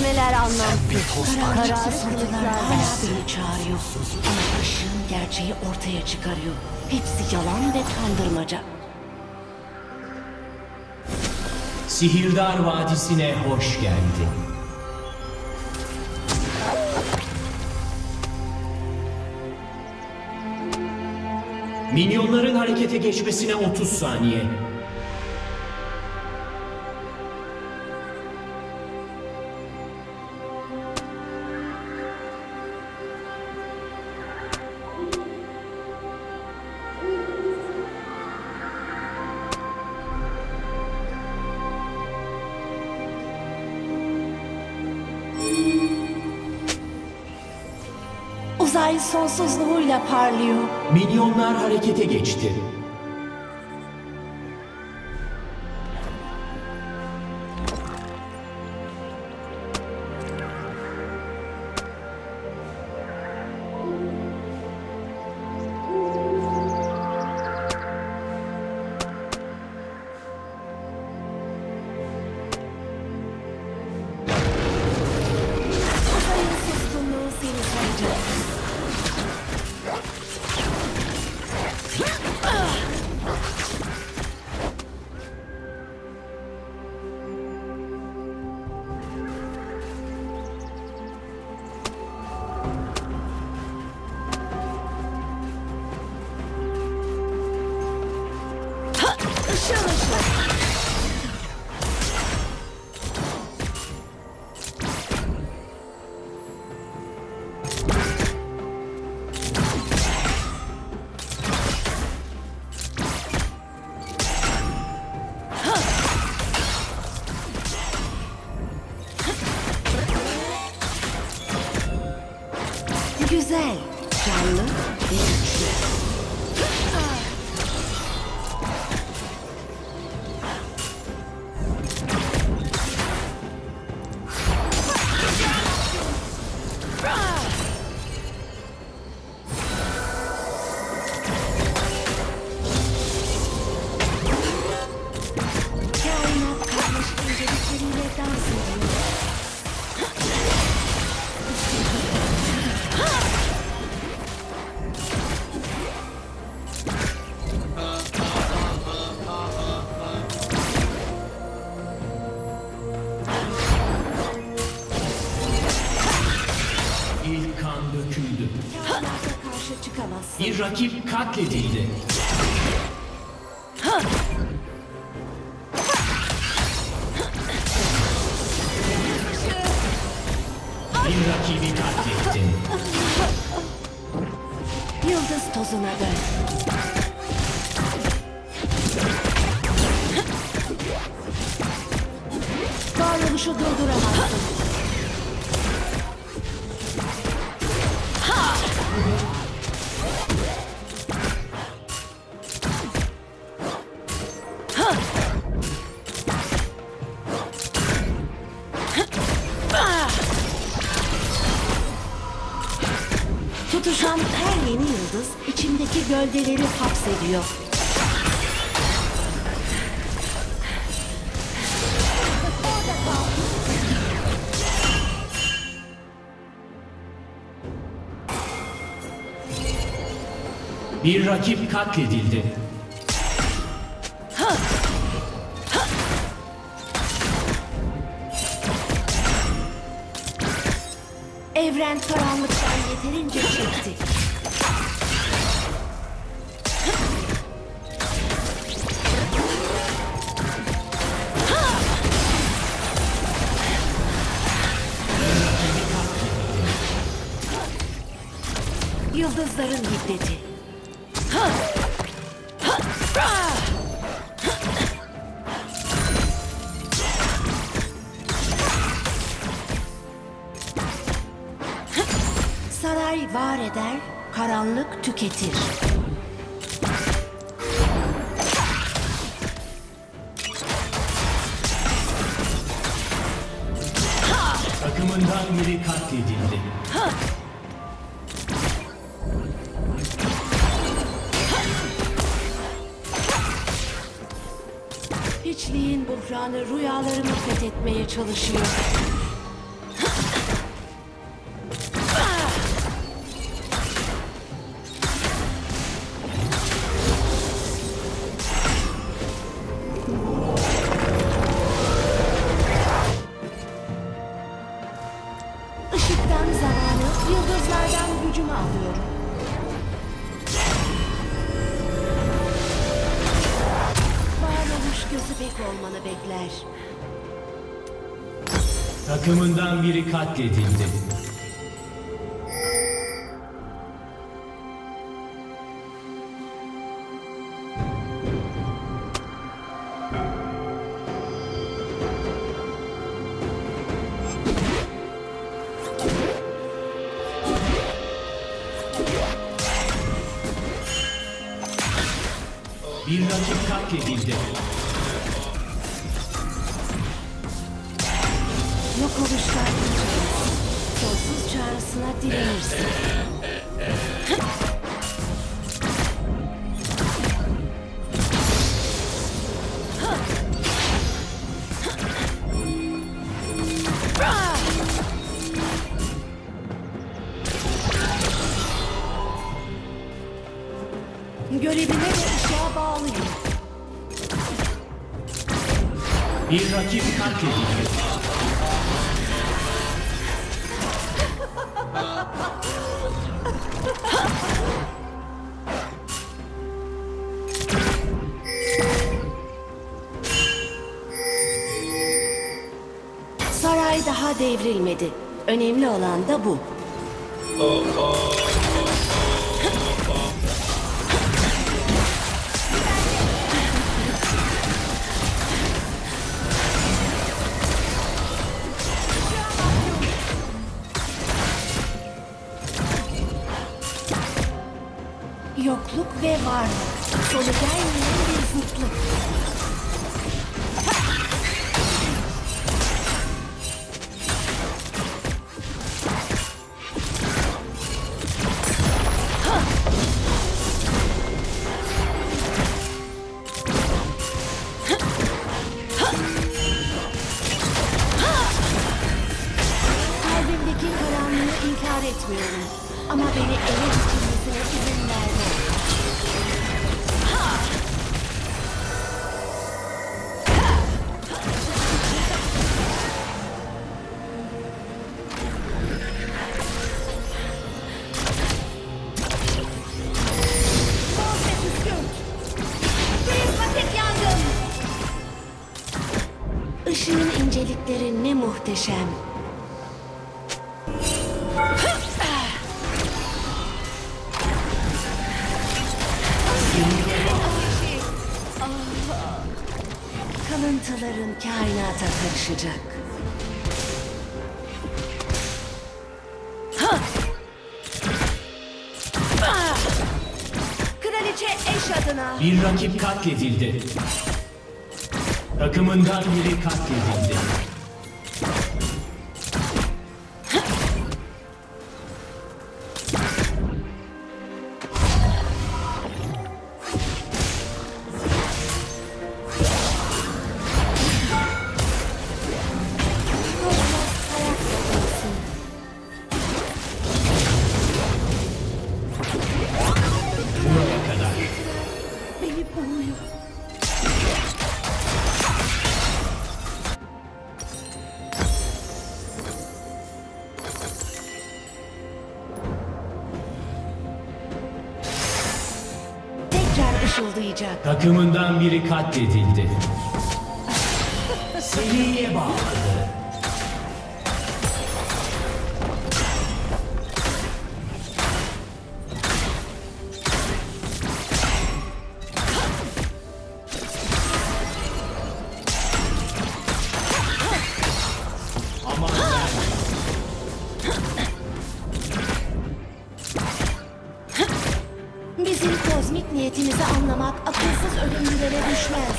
Kelimeler anlamsız. Kararı Fısıltılar hala beni çağırıyor. Ama ışığın gerçeği ortaya çıkarıyor. Hepsi yalan ve kandırmaca. Sihirdar Vadisi'ne hoş geldin. Minyonların harekete geçmesine 30 saniye. Uzay sonsuzluğuyla parlıyor. Minyonlar harekete geçti. Uzayın suskunluğu seni saracak. Işıl ışıl. Güzel, canlı ve güçlü. Kainat karmaşık incelikleriyle dans ediyor. İlk kan döküldü. Kainata karşı çıkamazsın. Bir rakip katledildi. Bir rakibi katlettin. Yıldız tozuna dön. Varoluşu durduramazsın. Tutuşan her yeni yıldız içindeki gölgeleri hapsediyor. Bir rakip katledildi. Evren karanlıktan yeterince çekti. Yıldızların hiddeti. Saray var eder, karanlık tüketir. Takımından biri katledildi. Hiçliğin buhranı rüyalarımı fethetmeye çalışıyor. gücümü alıyorum. Varoluş gözü bek olmanı bekler. Takımından biri katledildi. Bir rakip katledildi. Yok oluşlar sonsuz çağrısına direnirsin. Görevine ve ışığa bağlıyım. Bir rakip katledildi. Saray daha devrilmedi. Önemli olan da bu. Yokluk ve varlık. Sonu gelmeyen bir zıtlık. Kalbimdeki karanlığı inkar etmiyorum. Ama beni ele geçirmesine izin verme. Işığın incelikleri ne muhteşem. Kalıntıların kainata karışacak. Kraliçe eş adına. Bir rakip katledildi. Takımından biri katledildi. Buraya kadar. Beni boğuyor. Tekrar ışıldayacak. Takımından biri katledildi. Seriye bağladı. Aman verme. Bizim kozmik niyetimizi anlamak akılsız ölümlülere düşmez.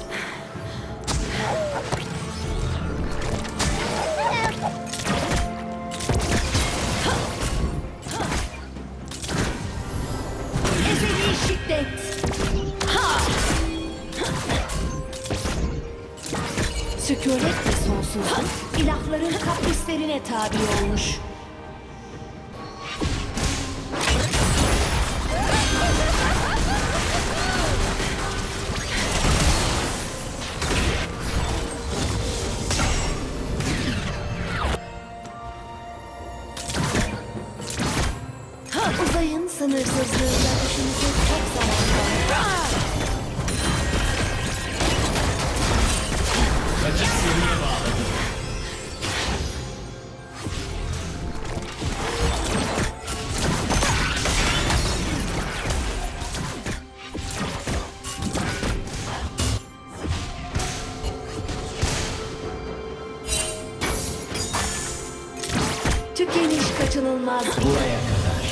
Ezeli şiddet. Sükunet ve sonsuzluk ilahların kaprislerine tabi olmuş. sınırsızlığında düşünecek çok zaman var. Rakip seriye bağladı. Tükeniş kaçınılmaz. Buraya kadar.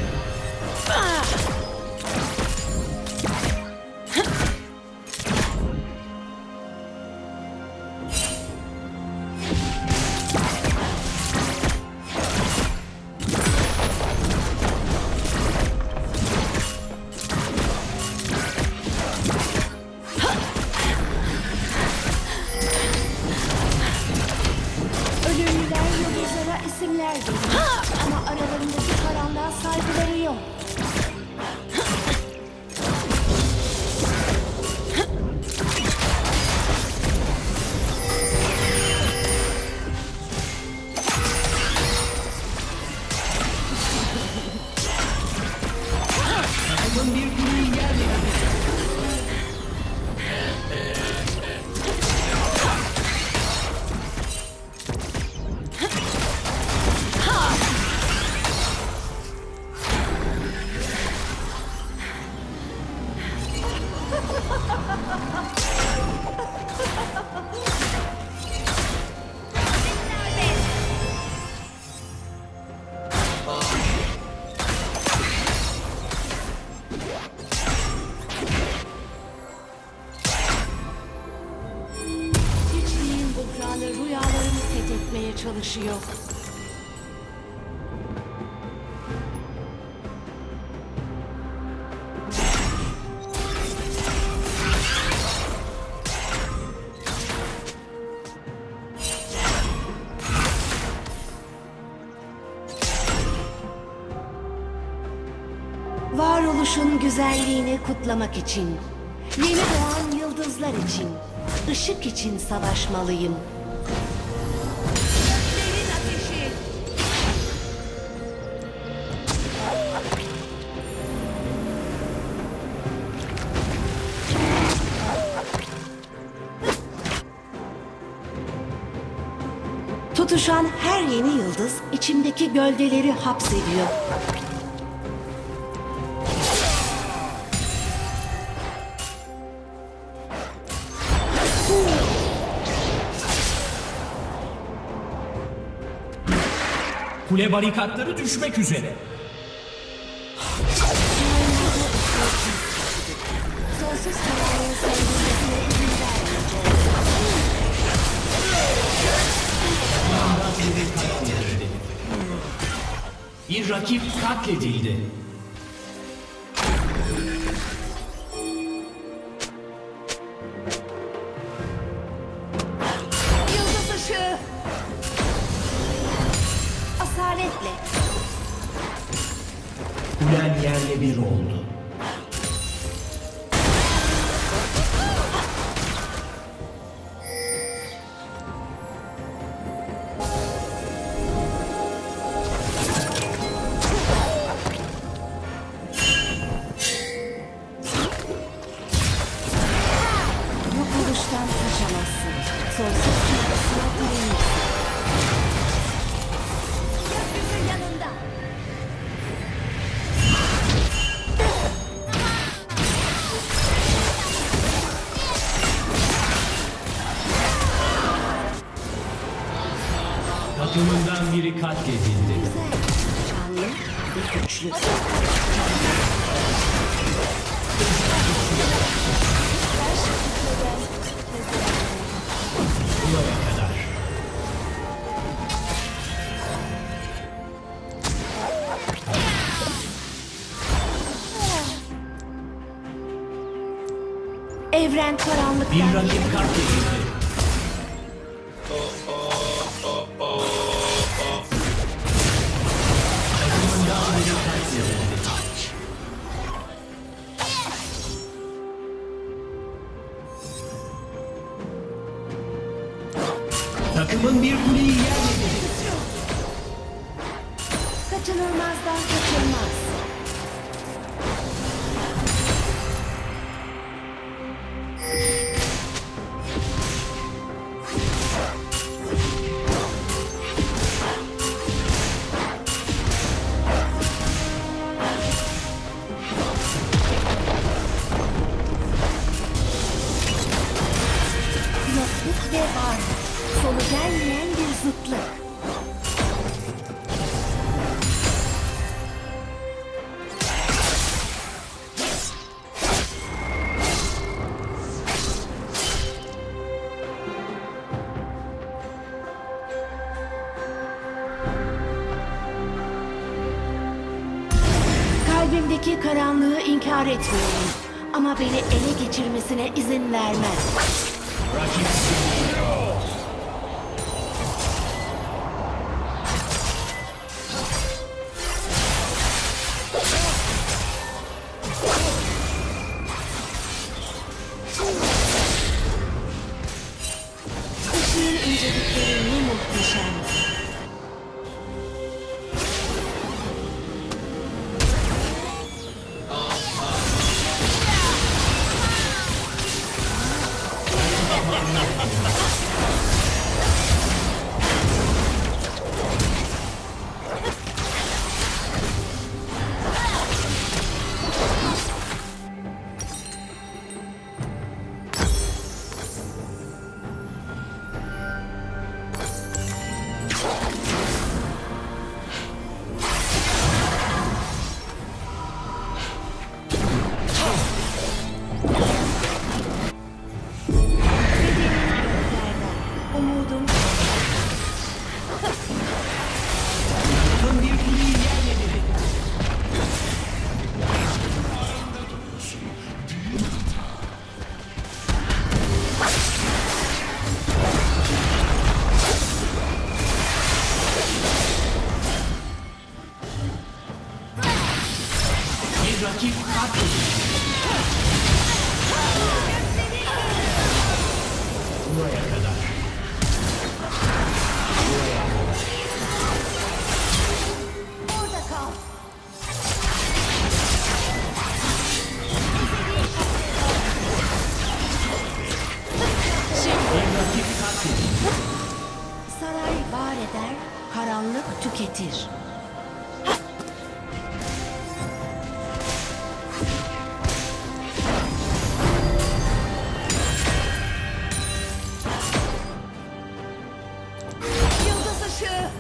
Ölümlüler yıldızlara isimler verir. Ama aralarındaki karanlığa saygıları yok. Takımın bir kuleyi yerle bir etti. Hiçliğin buhranı rüyalarını fethetmeye çalışıyor. Varoluşun güzelliğini kutlamak için, yeni doğan yıldızlar için, ışık için savaşmalıyım. Göklerin ateşi. Tutuşan her yeni yıldız içimdeki gölgeleri hapsediyor. Kule barikatları düşmek üzere. Sonsuz karanlığın sevgilisine izin vermeyeceğim. Biri katledildi. Bir rakip katledildi. Yıldız ışığı. Asaletle. Kulen yerle bir oldu. Yok oluştan kaçamazsın. Sonsuz çizgisine direnirsin. Gökyüzü yanında. Takımından biri katledildi. Güzel, canlı ve güçlü. Buraya kadar. Evren karanlıktan Bir rakip katledildi. Takımından biri katledildi. Takımın bir kuleyi yerle bir etti. kaçınılmazdan kaçılmaz. Kıtlık. Kalbimdeki karanlığı inkar etmiyorum. Ama beni ele geçirmesine izin vermem. Rakip Işığın incelikleri ne muhteşem. Umudum takımın bir kuleyi yerle bir etti. Bir rakip katledildi. Buraya kadar. orada kal. Bir rakip katledildi. Saray var eder, karanlık tüketir. Yıldız ışığı.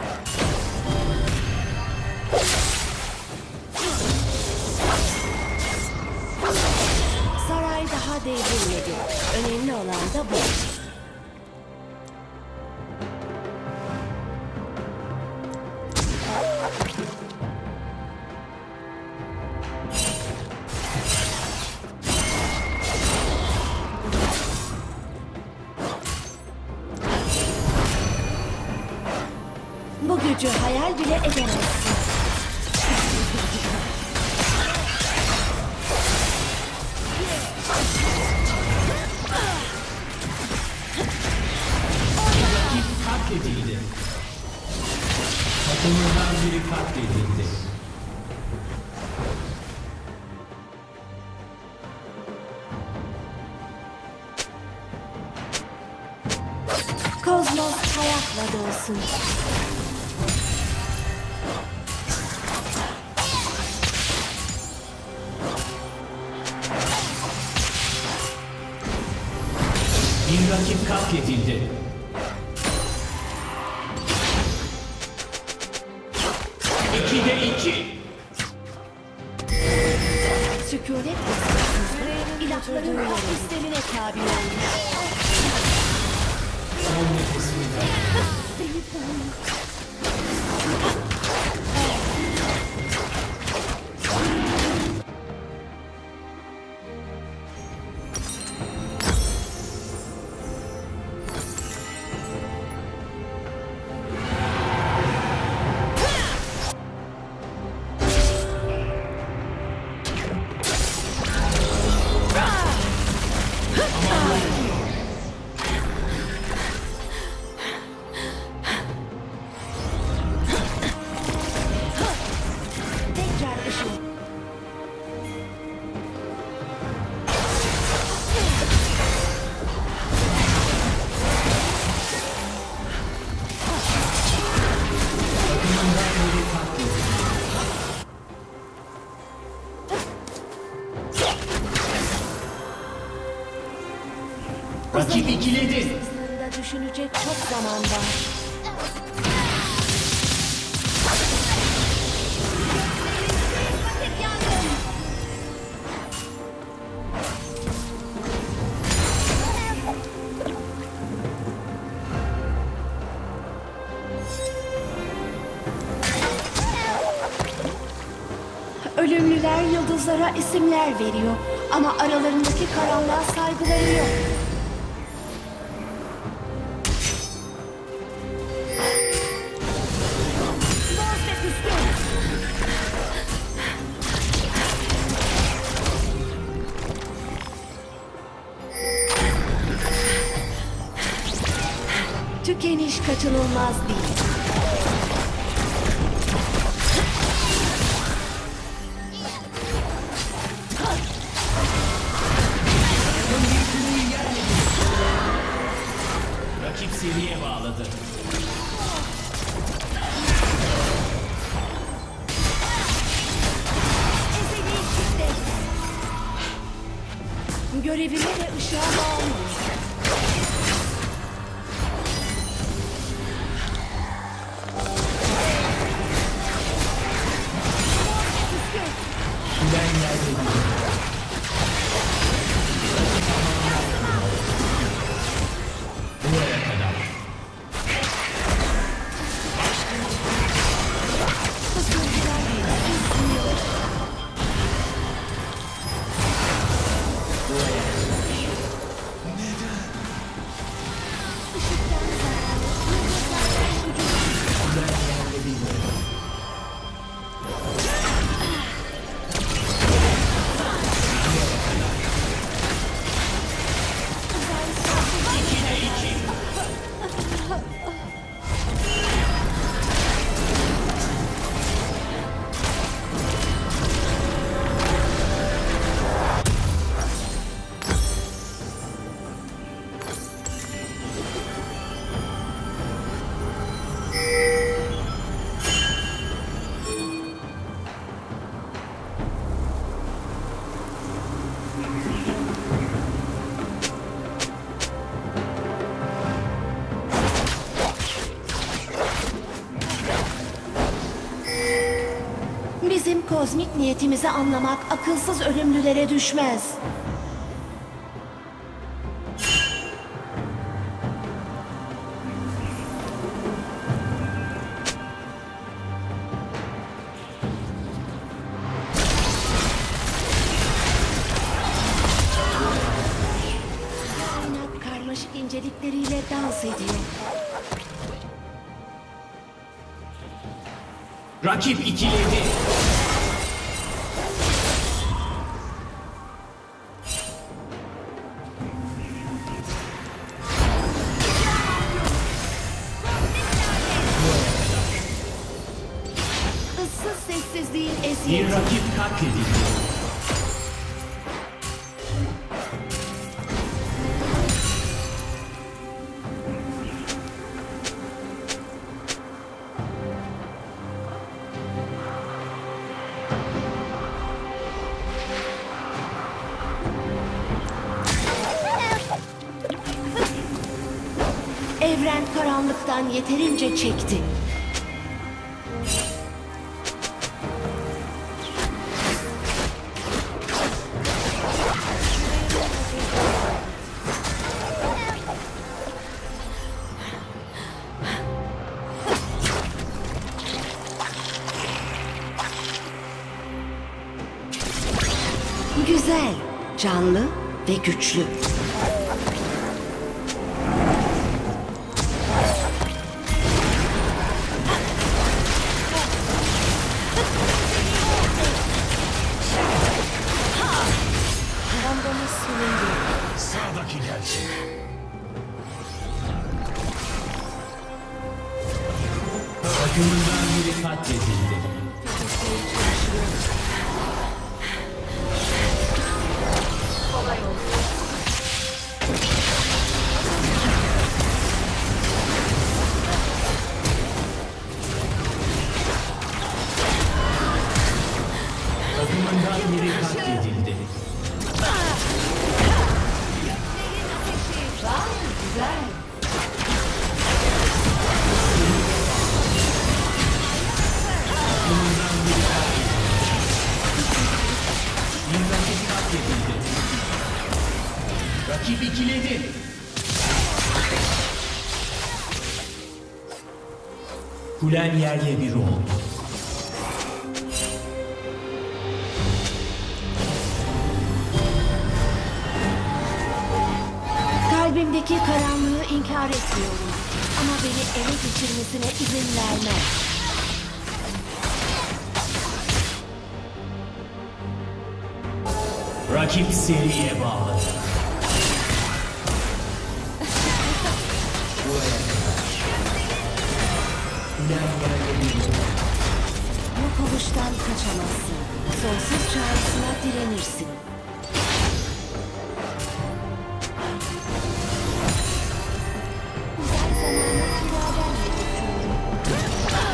Saray daha devrilmedi. Önemli olan da bu. Bu gücü hayal bile edemezsin. Rakip katledildi. Takımından biri katledildi. Kozmos hayatla dolsun. Bir rakip katledildi. İkide iki. Sükunet baskısı ilahların hak istemine tabi olmuş. Son nefesini ver. Tekrar ışın. Takımından biri katledildi. Rakip ikiledi. Sınırında düşünecek çok zaman var. Ölümlüler yıldızlara isimler veriyor ama aralarındaki karanlığa saygıları yok. Tükeniş kaçınılmaz değil. Rakip seriye bağladı. Görevime de ışığa bağlıyım. Ben yerdeyim. Buraya kadar. Bizim kozmik niyetimizi anlamak akılsız ölümlülere düşmez. Kaynak karmaşık incelikleriyle dans ediyor. Rakip ikiledi. Issız sessizliğin Bir eziyeti. rakip katledildi. Evren karanlıktan yeterince çekti. Güzel, canlı ve güçlü. Bombamız silindi. Sağdaki gelsin. Takımından biri katledildi. Takımından biri katledildi. Güzel. yerledi. Kulen yerle bir oldu. Kalbimdeki karanlığı inkar etmiyorum. Ama beni ele geçirmesine izin vermem. Rakip seriye bağladı. Bu kovuştan kaçamazsın. Sonsuz çağrısına direnirsin. Uzay zamanı iradenle geçiyorum.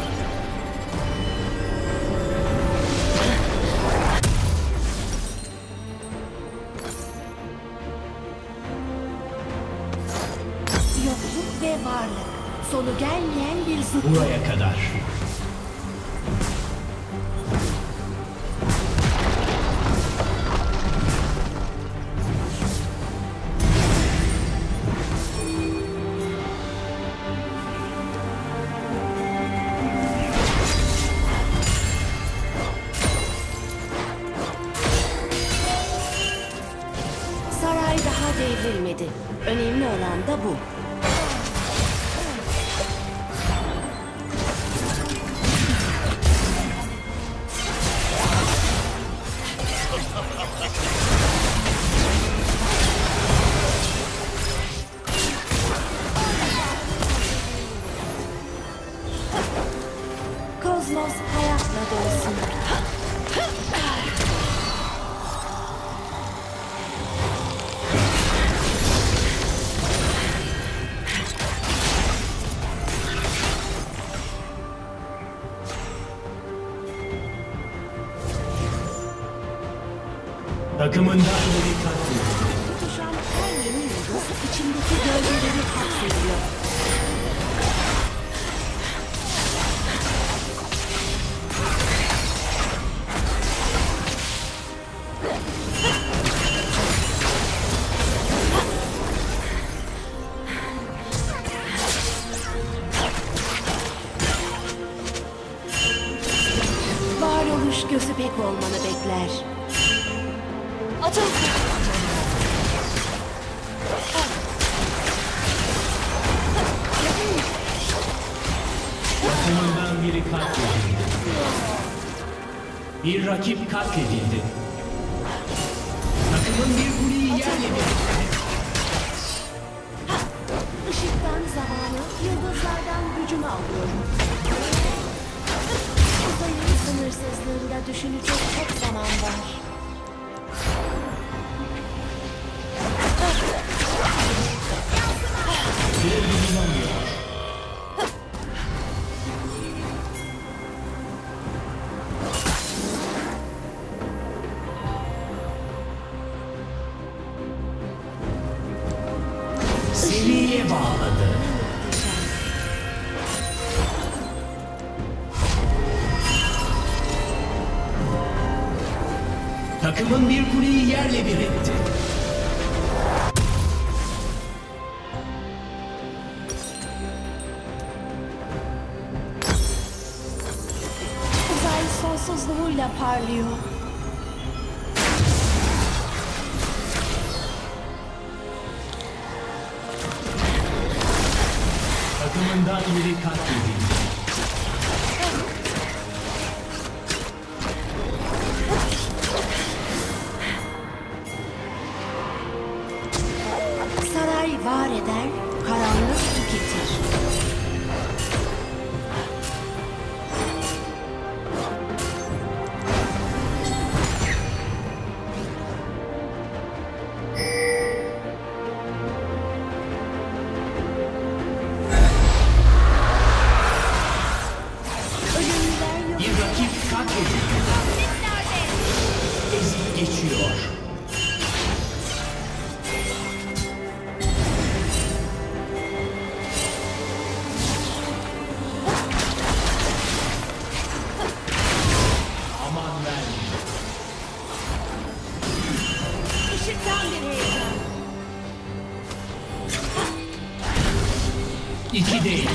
Yokluk ve varlık. Sonu gelmeyen bir zıt. Buraya kadar. Saray daha devrilmedi. Önemli olan da bu. Kozmos hayatla dolsun. Takımından biri katledildi. Tutuşan her yeni yıldız içindeki gölgeleri hapsediyor. Varoluş gözü pek olmanı bekler. Atıl! Takımından biri katledildi. Bir rakip katledildi. Takımın bir kuleyi yerledi. Işıktan zamanı, yıldızlardan gücümü alıyorum. Uzayın sınırsızlığında düşünecek çok zaman var. Bir bulunamıyor. Seriye bağladı. Takımın bir kuleyi yerle bir etti. Uzay sonsuzluğuyla parlıyor. Takımından biri katledildi. Saray var eder, karanlık tüketir. 2'de 2.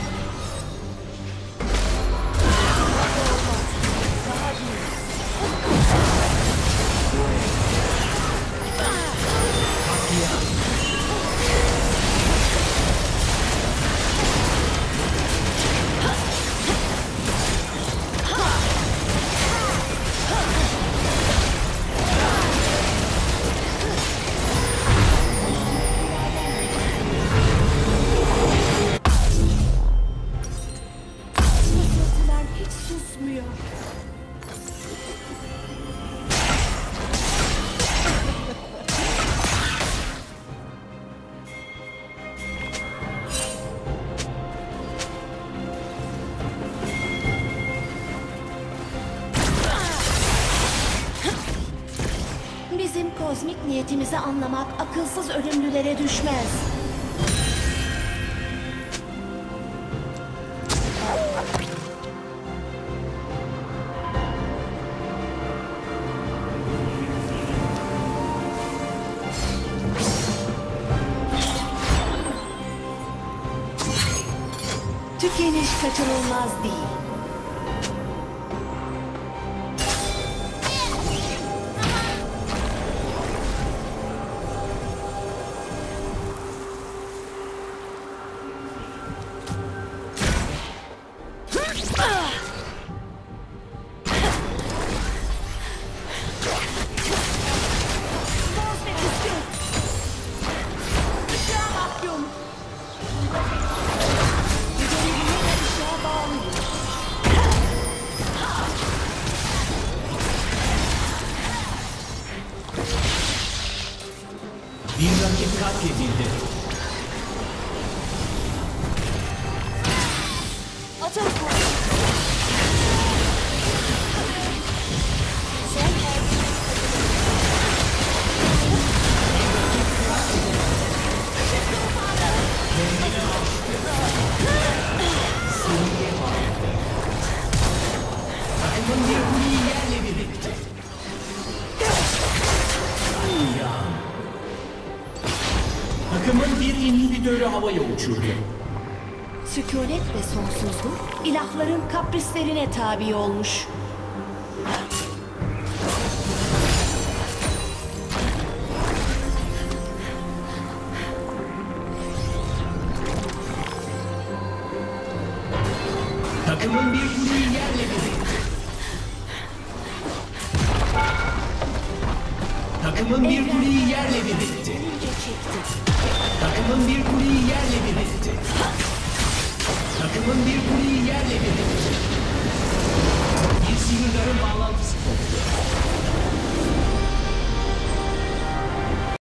Fısıltılar hiç susmuyor. Bizim kozmik niyetimizi anlamak akılsız ölümlülere düşmez. Tükeniş kaçınılmaz değil. Bir rakip katledildi. Atom kuvveti. Takımın bir kuleyi yerle bir etti. Takımın bir inhibitörü havaya uçurdu. Sükunet ve sonsuzluk ilahların kaprislerine tabi olmuş. Takımın bir kuleyi yerle bir etti. Takımın bir kuleyi yerle bir etti. İyice çekti. Takımın bir kuleyi yerle bir etti. Takımın bir kuleyi yerle bir etti.